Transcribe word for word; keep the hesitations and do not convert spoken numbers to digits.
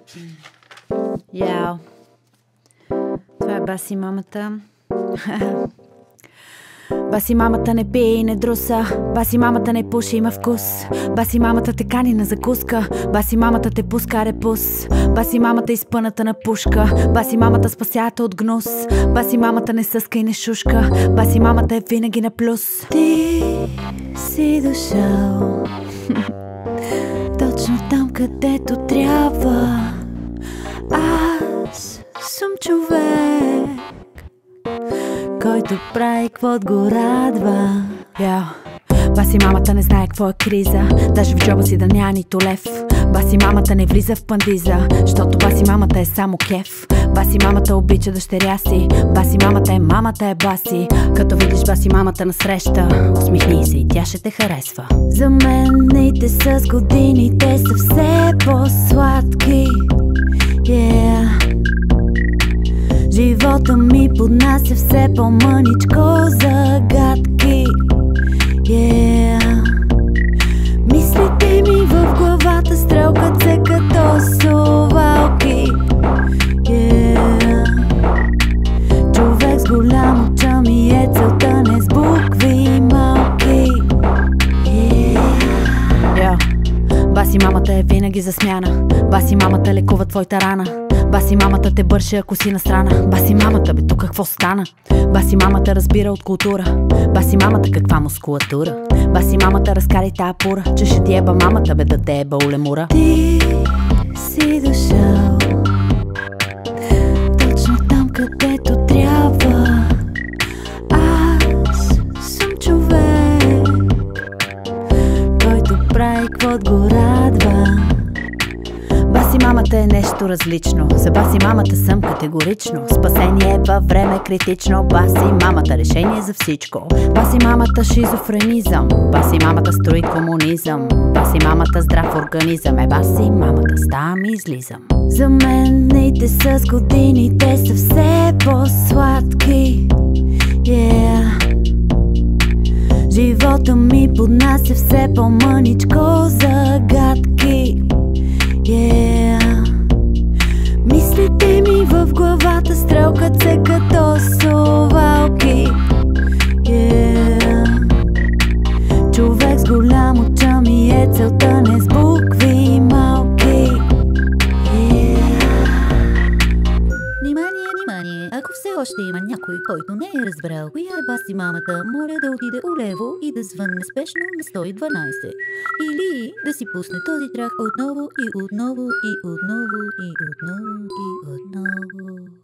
Яо. Това е баси мамата. Баси мамата не пие и не друса. Баси мамата не пуши, има вкус. Баси мамата те кани на закуска. Баси мамата те пуска репус. Баси мамата изпъната на пушка. Баси мамата спасята от гнус. Баси мамата не съска и не шушка. Баси мамата е винаги на плюс. Ти си дошъл точно там, където трябва. Аз съм човек, който прави каквото го радва. Яо. Баси мамата не знае какво е криза. Даже в джоба си да няма нито лев. Баси мамата не влиза в пандиза, защото баси мамата е само кеф. Баси мамата обича дъщеря си. Баси мамата е мамата е баси. Като видиш баси мамата насреща, усмихни се и тя ще те харесва. За мен дните с годините са все по-сладки. Yeah. Живота ми поднася все по-мъничко загадки. Yeah. Мислите ми в главата стрелкат се като совалки. Yeah. Човек с голям оча ми е целта, не с букви малки. Yeah. Yeah. Баси мамата е винаги за смяна. Баси мамата лекува твоята рана. Баси мамата те бърше, ако си настрана. Баси мамата, бе, тук какво стана? Баси мамата разбира от култура. Баси мамата, каква мускулатура. Баси мамата, разкарай тая пура, че ще ти еба мамата, бе, да те еба улемура. Ти си дошъл точно там, където трябва. Аз съм човек, който прави каквото го радва. Баси мамата е нещо различно. За баси мамата съм категорично. Спасение във време критично. Баси мамата решение за всичко. Баси мамата шизофренизъм. Баси мамата строи комунизъм. Баси мамата здрав организъм. Е, баси мамата ставам и излизам. За мен дните с годините са все по-сладки. Yeah. Живота ми поднася все по-мъничко загадки. Yeah. Мислите ми в главата стрелкат се като совалки. Yeah. Човек с голям оча ми е целта, не с букви малки. Yeah. Внимание, внимание! Ако все още има някой, който не е разбрал коя е баси мамата, моля да отиде улево и да звънне спешно на сто и дванайсет. Или да си пусне този трак отново и отново и отново и отново и отново.